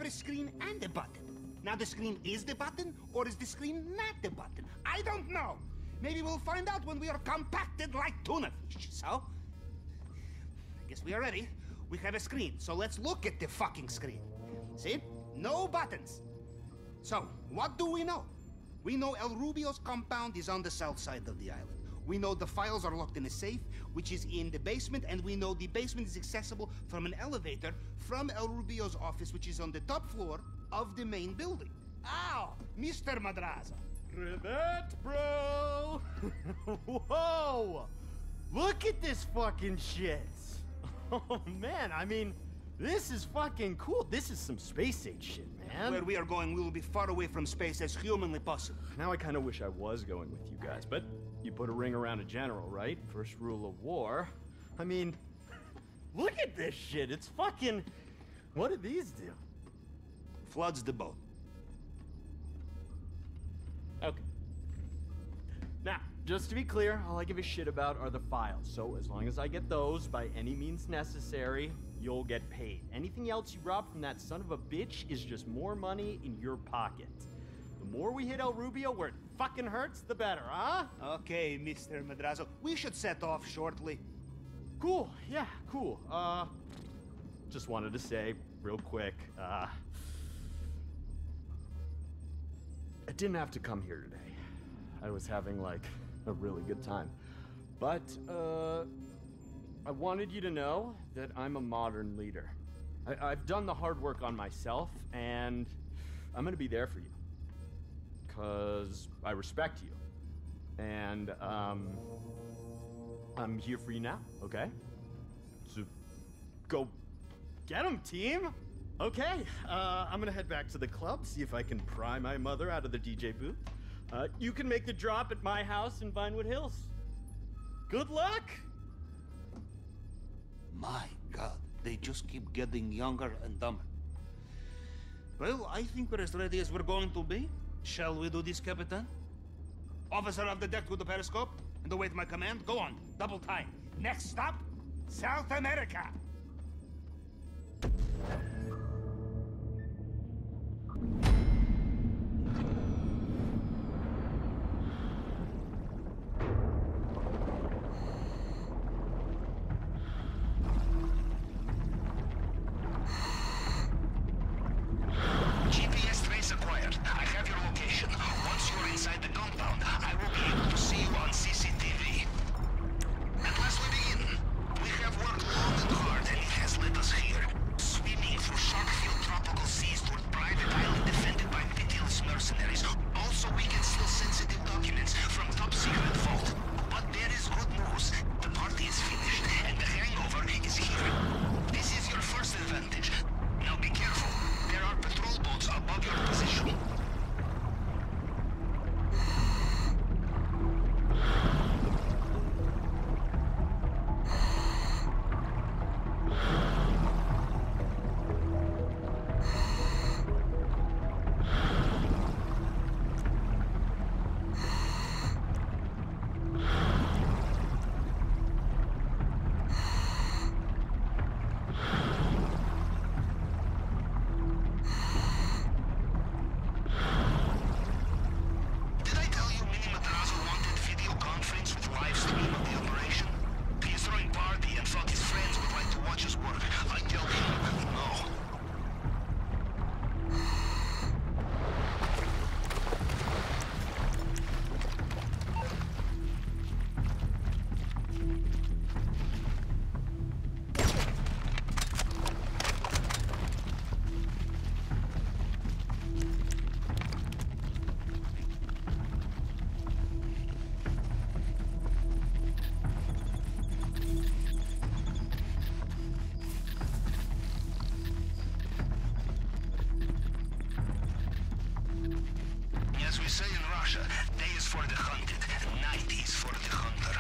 a screen and a button. Now the screen is the button, or is the screen not the button? I don't know. Maybe we'll find out when we are compacted like tuna fish. So, I guess we are ready. We have a screen, so let's look at the fucking screen. See? No buttons. So, what do we know? We know El Rubio's compound is on the south side of the island. We know the files are locked in a safe, which is in the basement, and we know the basement is accessible from an elevator from El Rubio's office, which is on the top floor of the main building. Ow! Mr. Madrazo. Rivet, bro! Whoa! Look at this fucking shit! Oh, man, I mean, this is fucking cool. This is some space age shit, man. Where we are going, we will be far away from space as humanly possible. Now I kind of wish I was going with you guys, but you put a ring around a general, right? First rule of war. I mean, look at this shit. It's fucking... What do these do? Floods the boat. Okay. Now, just to be clear, all I give a shit about are the files. So as long as I get those by any means necessary, you'll get paid. Anything else you rob from that son of a bitch is just more money in your pocket. The more we hit El Rubio where it fucking hurts, the better, huh? Okay, Mr. Madrazo. We should set off shortly. Cool, yeah, cool. Just wanted to say, real quick, I didn't have to come here today. I was having, like, a really good time. But, I wanted you to know that I'm a modern leader. I've done the hard work on myself, and I'm gonna be there for you. 'Cause I respect you. And, I'm here for you now, okay? So, go get 'em, team! Okay, I'm gonna head back to the club, see if I can pry my mother out of the DJ booth. You can make the drop at my house in Vinewood Hills. Good luck! My God, they just keep getting younger and dumber. Well, I think we're as ready as we're going to be. Shall we do this, Capitan? Officer of the deck with the periscope, and await my command. Go on, double time. Next stop, South America. GPS trace acquired. I have your location. Once you're inside the compound, I will be able to see you on CCTV. And lest we begin, we have worked long and hard, and it has led us here. Swimming through shark-filled tropical seas toward private island defended by pitiless mercenaries. Also, we can steal sensitive documents from top-secret vault. But there is good news. The party is finished, and the hangover is here. This is your first advantage. Now be careful. There are patrol boats above your position. Did I tell you Mini Madrazo wanted video conference with live stream of the operation? He's throwing party and thought his friends would like to watch us work. I tell him, no. As we say in Russia, day is for the hunted, night is for the hunter.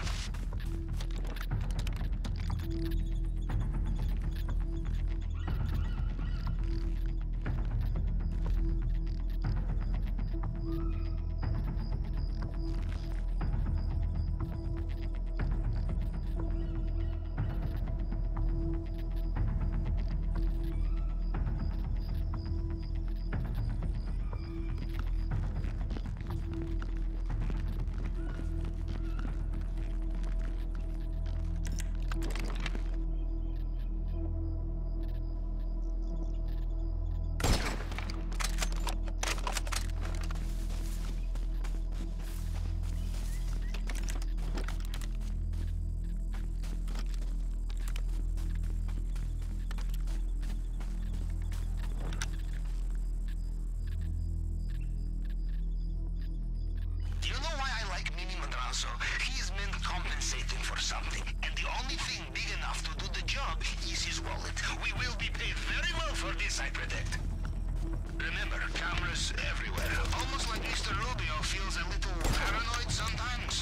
Mafioso. He is meant compensating for something, and the only thing big enough to do the job is his wallet. We will be paid very well for this, I predict. Remember, cameras everywhere. Almost like Mr. Rubio feels a little paranoid sometimes.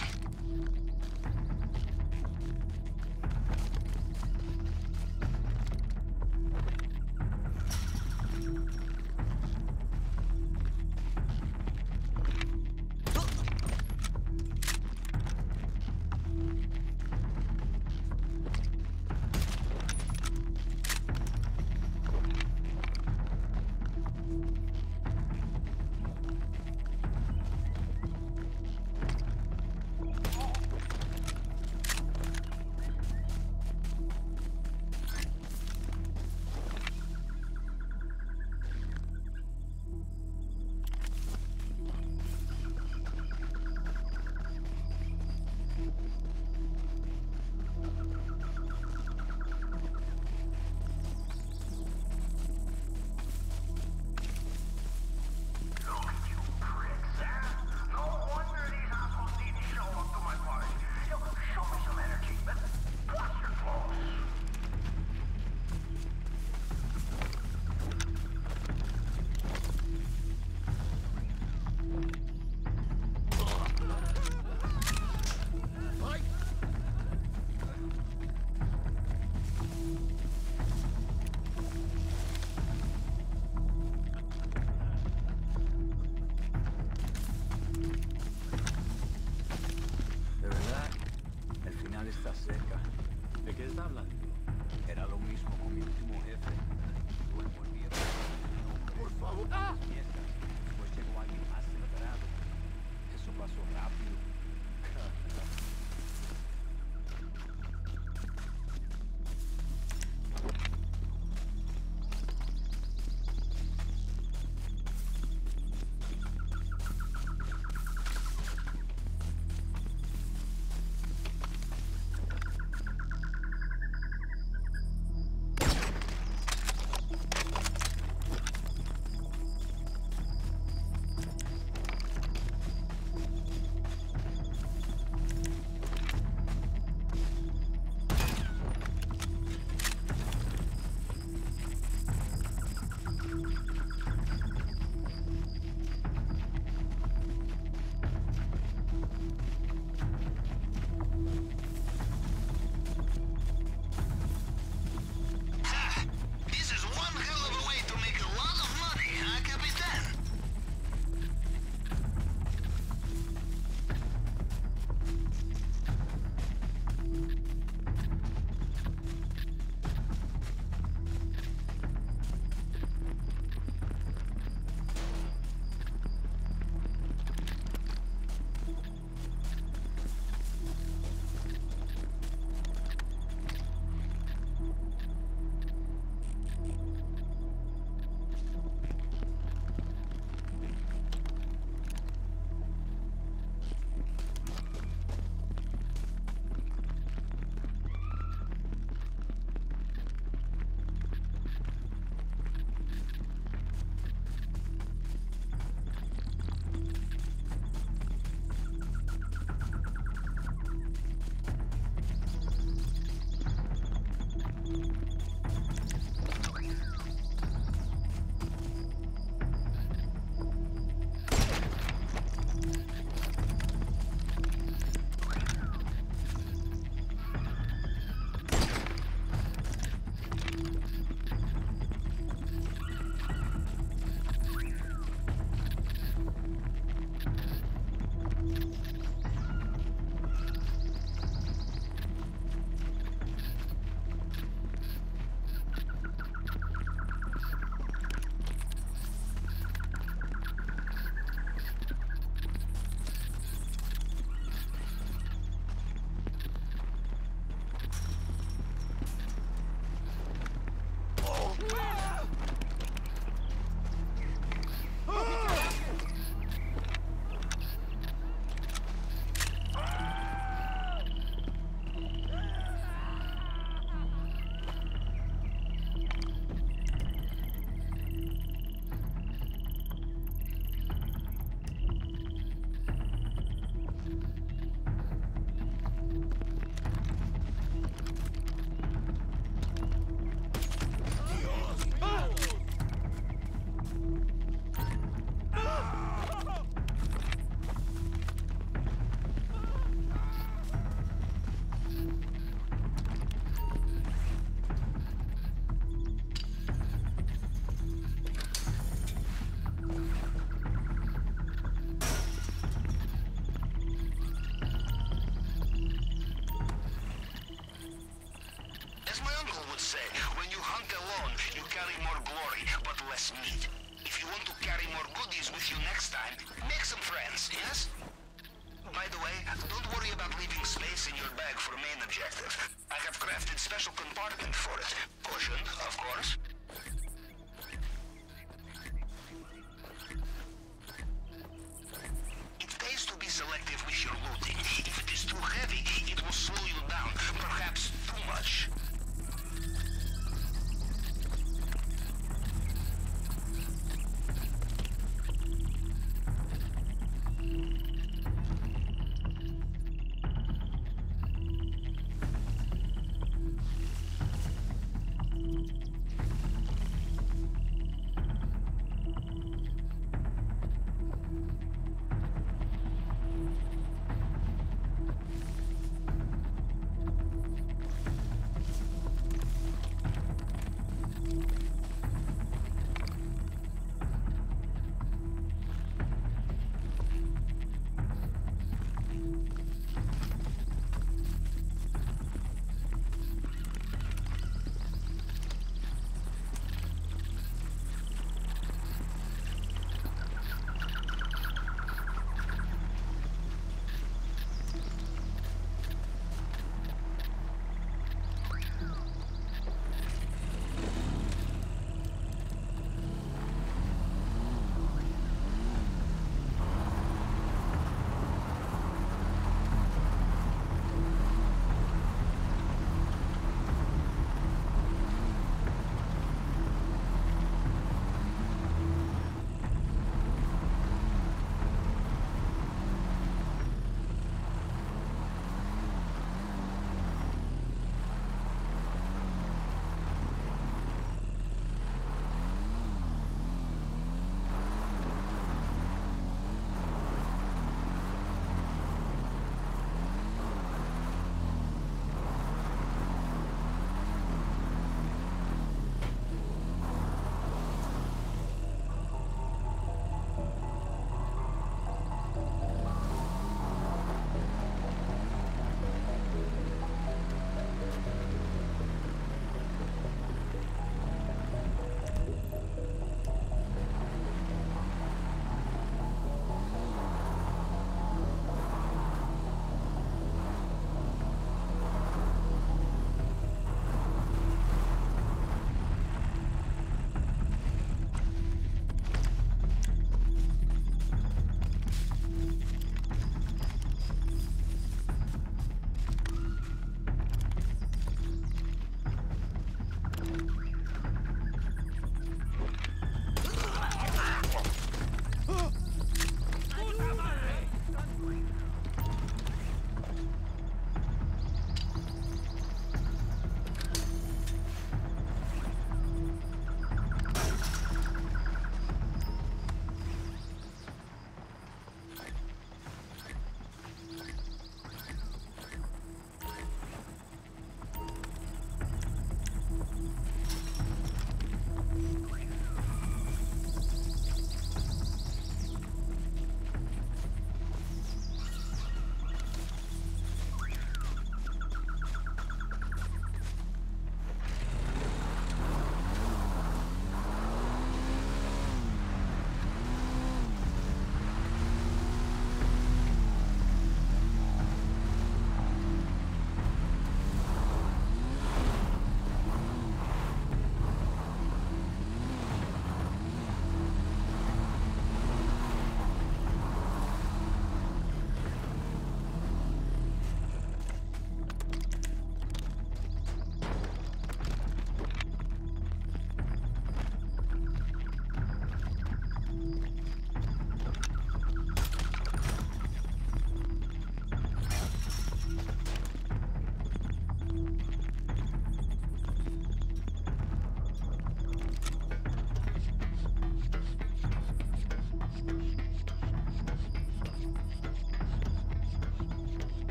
Está cerca. ¿De qué está hablando? Era lo mismo con mi último jefe. Lo envolvieron. Por favor. ¡Ah! Después llegó alguien más acelerado. Eso pasó rápido. carry more glory, but less meat. If you want to carry more goodies with you next time, make some friends, yes? By the way, don't worry about leaving space in your bag for main objective. I have crafted special compartment for it. Cushioned, of course. It pays to be selective with your looting. If it is too heavy, it will slow you down. Perhaps too much.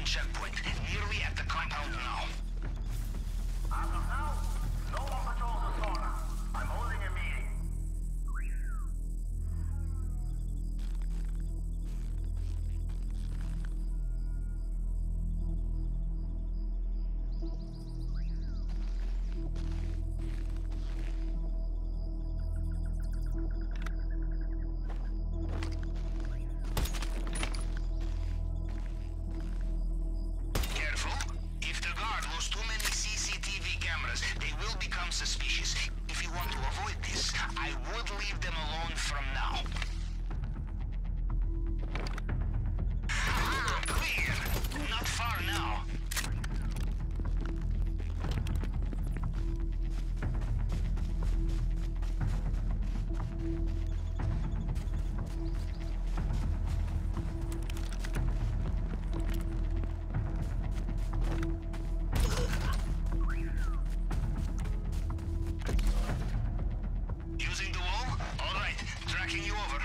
one checkpoint, nearly at the compound now. As of now, no one patrols the sauna. I'm holding a meeting. Careful. If the guard lost too many CCTV cameras, they will become suspicious. If you want to avoid this, I would leave them alone from now. Clear. Not far now. Using the wall? All right. Tracking you over.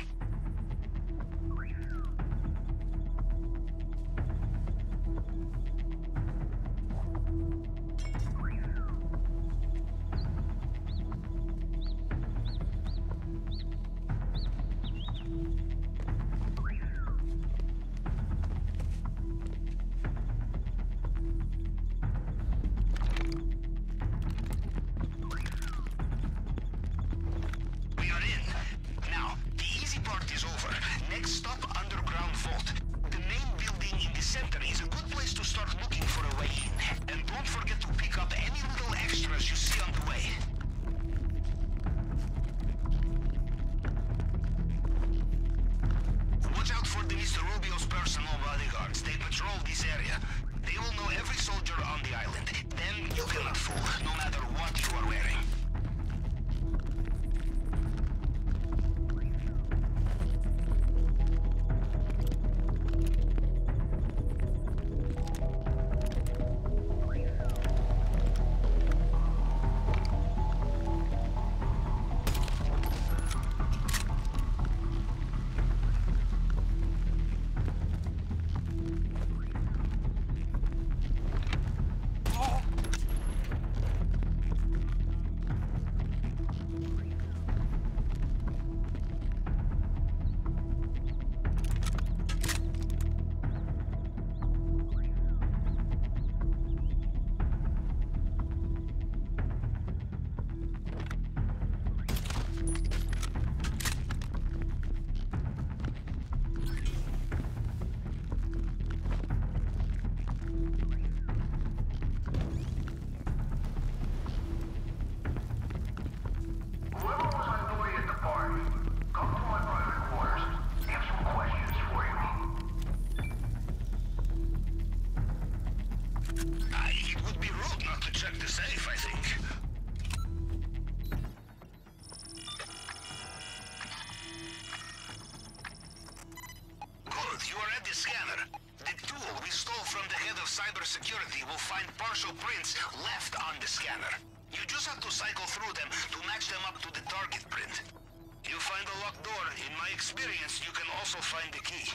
We are in. Now, the easy part is over. Next stop, underground vault. The main building in the center is a good place to start looking for a way in. And don't forget to pick up any little extras you see on the way. Watch out for the Mr. Rubio's personal bodyguards. They patrol this area. They will know every soldier on the island. Then you cannot fool, no matter what you are wearing. Whoever was annoyed at the party, come to my private quarters. I have some questions for you. It would be rude not to check the safe, I think. Good, you are at the scanner. The tool we stole from the head of cybersecurity will find partial prints left on the scanner. You just have to cycle through them to match them up to the target print. You find a locked door, in my experience, you can also find the key.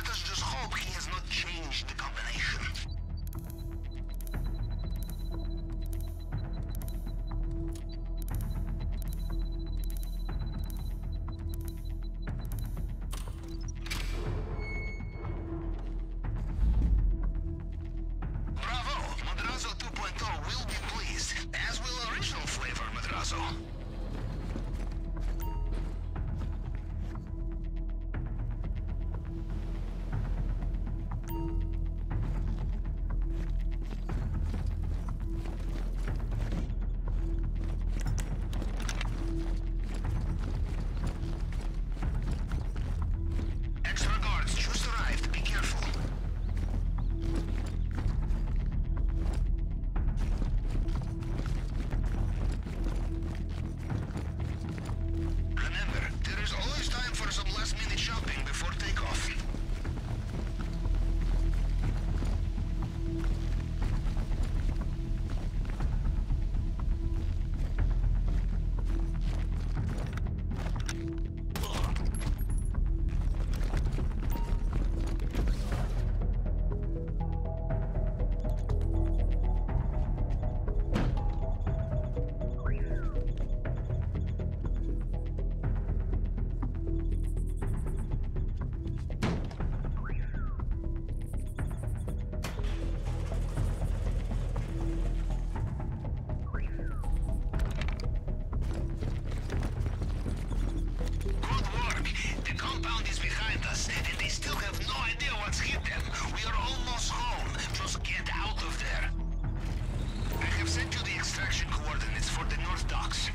Let us just hope he has not changed the combination. Bravo! Madrazo 2.0 will be pleased, as will original flavor Madrazo. Extra guards just arrived. Be careful. Remember, there is always time for some last-minute shopping before takeoff. Good work. The compound is behind us, and they still have no idea what's hit them. We are almost home. Just get out of there. I have sent you the extraction coordinates for the North Docks.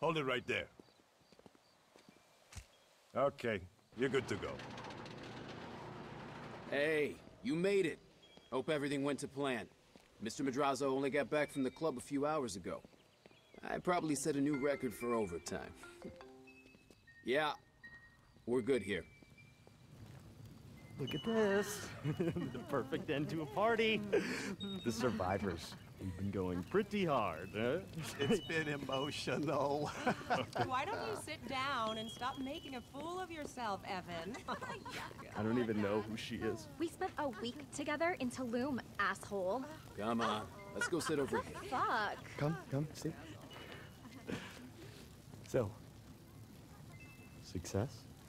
Hold it right there. Okay, you're good to go. Hey, you made it. Hope everything went to plan. Mr. Madrazo only got back from the club a few hours ago. I probably set a new record for overtime. Yeah, we're good here. Look at this. The perfect end to a party. The survivors. We've been going pretty hard, huh? It's been emotional. Why don't you sit down and stop making a fool of yourself, Evan? I don't even know who she is. We spent a week together in Tulum, asshole. Come on, let's go sit over here. Fuck. Come, sit. So, success?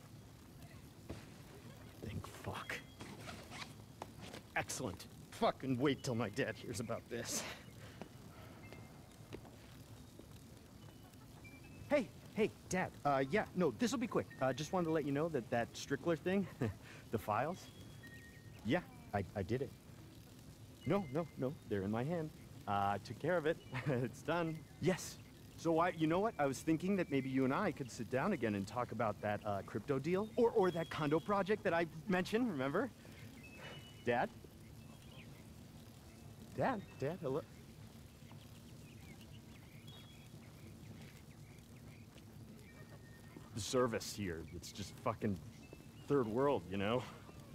Thank fuck. Excellent. Fucking wait till my dad hears about this. Hey, Dad. Yeah, no, this'll be quick. Just wanted to let you know that that Strickler thing, the files, yeah, I did it. No, they're in my hand. Took care of it. It's done. Yes. So you know what? I was thinking that maybe you and I could sit down again and talk about that crypto deal, or that condo project that I mentioned. Remember, Dad? Dad, hello. The service here, it's just fucking third world, you know?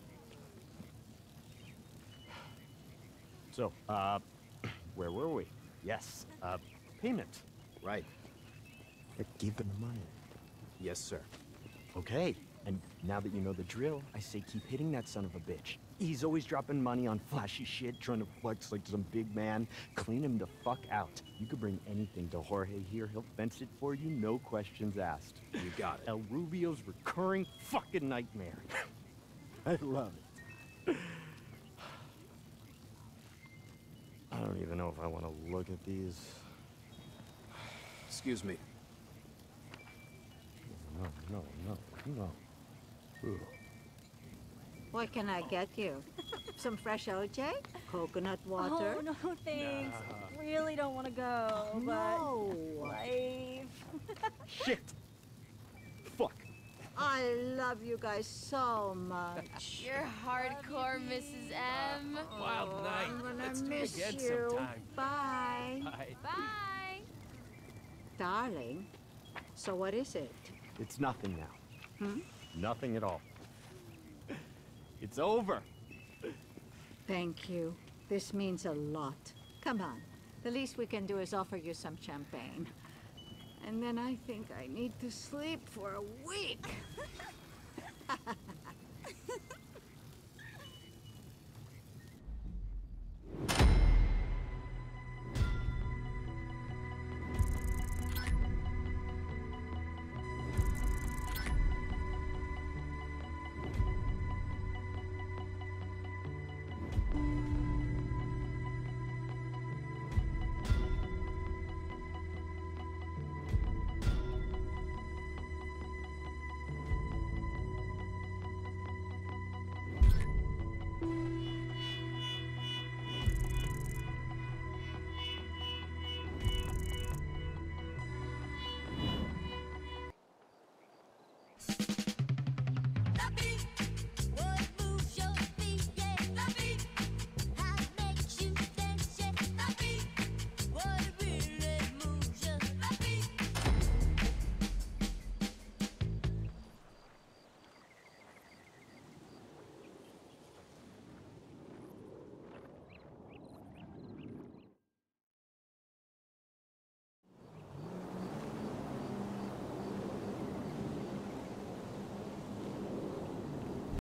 So, where were we? Yes, payment. Right. Give them the money. Yes, sir. Okay, and now that you know the drill, I say keep hitting that son of a bitch. He's always dropping money on flashy shit, trying to flex like some big man. Clean him the fuck out. You could bring anything to Jorge here. He'll fence it for you, no questions asked. You got it. El Rubio's recurring fucking nightmare. I love it. I don't even know if I want to look at these. Excuse me. No. Ooh. What can I get you? Some fresh OJ? Coconut water? Oh, no, thanks. Really don't want to go, No. but life. Shit! Fuck. I love you guys so much. You're hardcore, Mrs. M. Wild night. I'm gonna Let's do it miss again you. sometime. Bye. Bye. Bye. Darling, so what is it? It's nothing now. Nothing at all. It's over. Thank you. This means a lot. Come on. The least we can do is offer you some champagne. And then I think I need to sleep for a week.